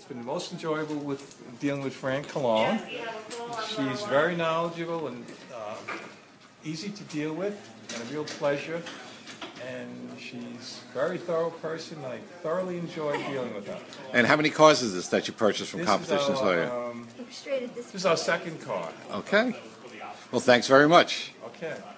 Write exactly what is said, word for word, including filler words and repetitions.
been most enjoyable with dealing with Fran Cologne. She's very knowledgeable and uh, easy to deal with, and a real pleasure. And she's a very thorough person. I thoroughly enjoy dealing with her. And how many cars is this that you purchased from This Competitions is our, Lawyer? um, this is our second car. Okay. Well, thanks very much. Okay.